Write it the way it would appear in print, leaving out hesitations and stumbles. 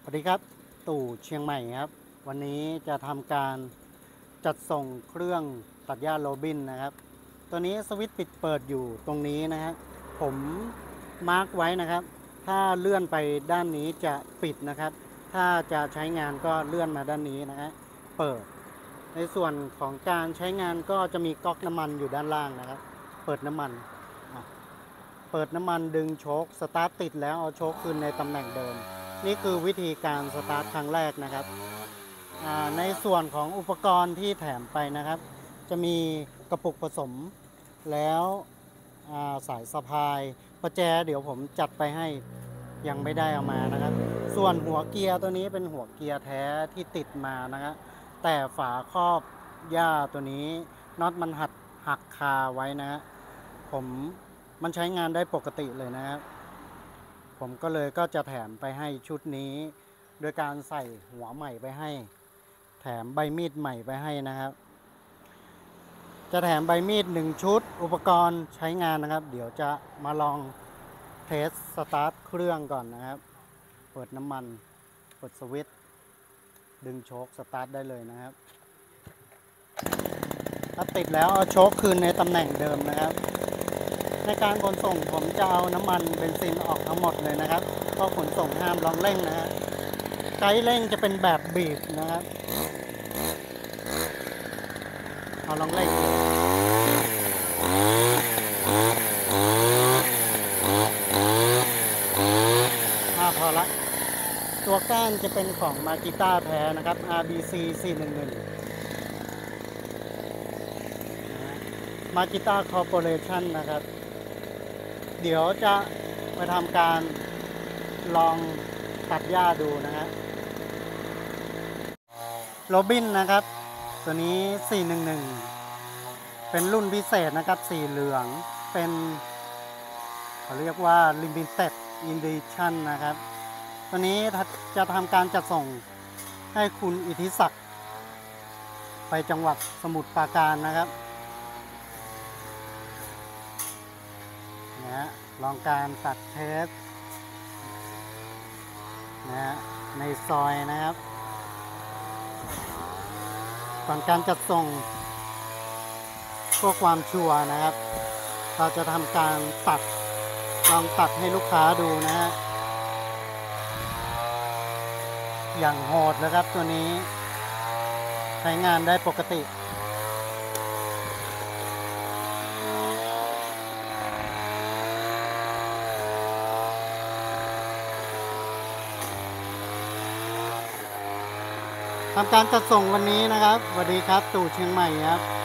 สวัสดีครับตู่เชียงใหม่ครับวันนี้จะทำการจัดส่งเครื่องตัดหญ้าโรบินนะครับตัวนี้สวิตช์ปิดเปิดอยู่ตรงนี้นะฮะผมมาร์กไว้นะครับถ้าเลื่อนไปด้านนี้จะปิดนะครับถ้าจะใช้งานก็เลื่อนมาด้านนี้นะฮะเปิดในส่วนของการใช้งานก็จะมีก๊อกน้ำมันอยู่ด้านล่างนะครับเปิดน้ำมันเปิดน้ำมันดึงโชคสตาร์ทติดแล้วเอาโชคคืนในตำแหน่งเดิมนี่คือวิธีการสตาร์ทครั้งแรกนะครับในส่วนของอุปกรณ์ที่แถมไปนะครับจะมีกระปุกผสมแล้วสายสะพายประแจเดี๋ยวผมจัดไปให้ยังไม่ได้เอามานะครับส่วนหัวเกียร์ตัวนี้เป็นหัวเกียร์แท้ที่ติดมานะครับแต่ฝาครอบหญ้าตัวนี้น็อตมันหักคาไว้นะผมมันใช้งานได้ปกติเลยนะครับผมก็เลยก็จะแถมไปให้ชุดนี้โดยการใส่หัวใหม่ไปให้แถมใบมีดใหม่ไปให้นะครับจะแถมใบมีด1ชุดอุปกรณ์ใช้งานนะครับเดี๋ยวจะมาลองเทสสตาร์ทเครื่องก่อนนะครับเปิดน้ำมันเปิดสวิตช์ดึงโชคสตาร์ทได้เลยนะครับถ้าติดแล้วเอาโชคคืนในตำแหน่งเดิมนะครับในการขนส่งผมจะเอาน้ำมันเบนซินออกทั้งหมดเลยนะครับเพราะขนส่งห้ามลองเร่งนะฮะไกด์เร่งจะเป็นแบบบีบนะครับเอาลองเร่งพอละตัวก้านจะเป็นของมากิต้าแท้นะครับ RBC 411มากิต้าคอร์ปอเรชั่นนะครับเดี๋ยวจะมาทำการลองตัดหญ้าดูนะฮะโรบินนะครับตัวนี้411เป็นรุ่นพิเศษนะครับสีเหลืองเป็นเขาเรียกว่า Limited Edition นะครับตัวนี้จะทำการจัดส่งให้คุณอิทธิศักดิ์ไปจังหวัดสมุทรปราการนะครับนะลองการตัดเทปนะในซอยนะครับก่อนการจัดส่งเพื่อความชัวร์นะครับเราจะทำการลองตัดให้ลูกค้าดูนะฮะอย่างโหดเลยครับตัวนี้ใช้งานได้ปกติทำการจัดส่งวันนี้นะครับสวัสดีครับตู่เชียงใหม่ครับ